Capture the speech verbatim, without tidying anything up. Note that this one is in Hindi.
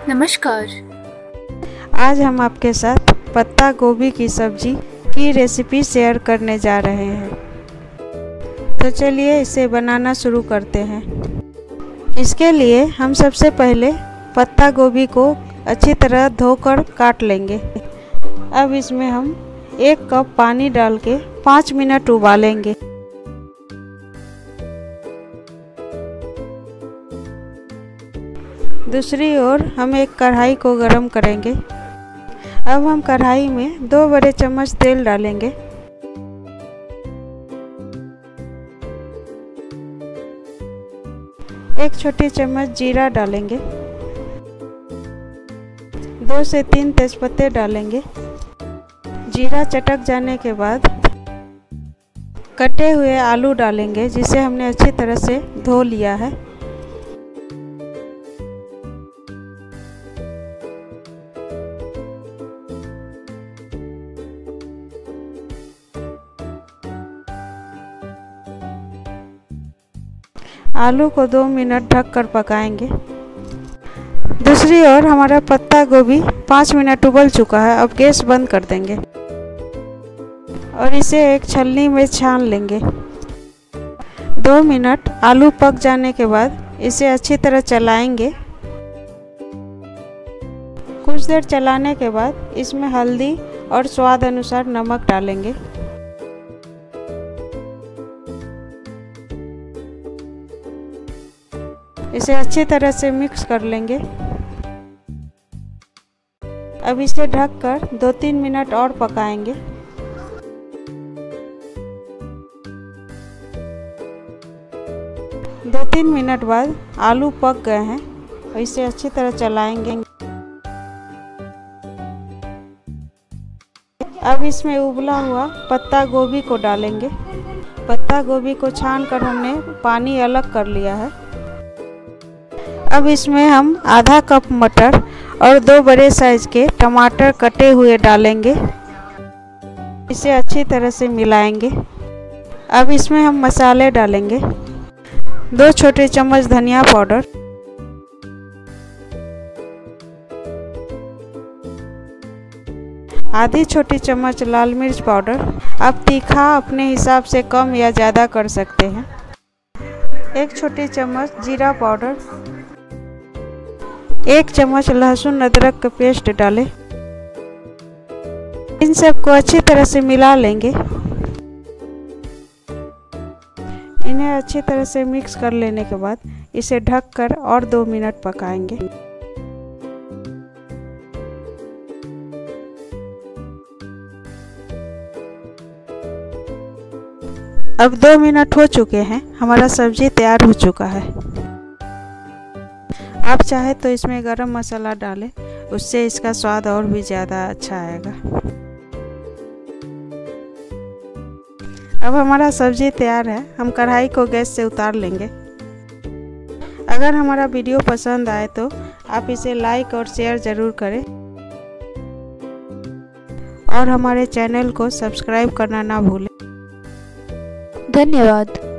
नमस्कार। आज हम आपके साथ पत्ता गोभी की सब्जी की रेसिपी शेयर करने जा रहे हैं। तो चलिए इसे बनाना शुरू करते हैं। इसके लिए हम सबसे पहले पत्ता गोभी को अच्छी तरह धोकर काट लेंगे। अब इसमें हम एक कप पानी डाल के पाँच मिनट उबालेंगे। दूसरी ओर हम एक कढ़ाई को गरम करेंगे। अब हम कढ़ाई में दो बड़े चम्मच तेल डालेंगे। एक छोटी चम्मच जीरा डालेंगे। दो से तीन तेजपत्ते डालेंगे। जीरा चटक जाने के बाद कटे हुए आलू डालेंगे, जिसे हमने अच्छी तरह से धो लिया है। आलू को दो मिनट ढककर पकाएंगे। दूसरी ओर हमारा पत्ता गोभी पाँच मिनट उबल चुका है। अब गैस बंद कर देंगे और इसे एक छलनी में छान लेंगे। दो मिनट आलू पक जाने के बाद इसे अच्छी तरह चलाएंगे। कुछ देर चलाने के बाद इसमें हल्दी और स्वाद अनुसार नमक डालेंगे। इसे अच्छी तरह से मिक्स कर लेंगे। अब इसे ढककर दो तीन मिनट और पकाएंगे। दो तीन मिनट बाद आलू पक गए हैं और इसे अच्छी तरह चलाएंगे। अब इसमें उबला हुआ पत्ता गोभी को डालेंगे। पत्ता गोभी को छानकर हमने पानी अलग कर लिया है। अब इसमें हम आधा कप मटर और दो बड़े साइज के टमाटर कटे हुए डालेंगे। इसे अच्छी तरह से मिलाएंगे। अब इसमें हम मसाले डालेंगे। दो छोटे चम्मच धनिया पाउडर, आधी छोटी चम्मच लाल मिर्च पाउडर। आप तीखा अपने हिसाब से कम या ज़्यादा कर सकते हैं। एक छोटी चम्मच जीरा पाउडर, एक चम्मच लहसुन अदरक का पेस्ट डालें। इन सबको अच्छी तरह से मिला लेंगे। इन्हें अच्छी तरह से मिक्स कर लेने के बाद इसे ढककर और दो मिनट पकाएंगे। अब दो मिनट हो चुके हैं। हमारा सब्जी तैयार हो चुका है। आप चाहे तो इसमें गरम मसाला डालें, उससे इसका स्वाद और भी ज़्यादा अच्छा आएगा। अब हमारा सब्जी तैयार है। हम कढ़ाई को गैस से उतार लेंगे। अगर हमारा वीडियो पसंद आए तो आप इसे लाइक और शेयर ज़रूर करें और हमारे चैनल को सब्सक्राइब करना ना भूलें। धन्यवाद।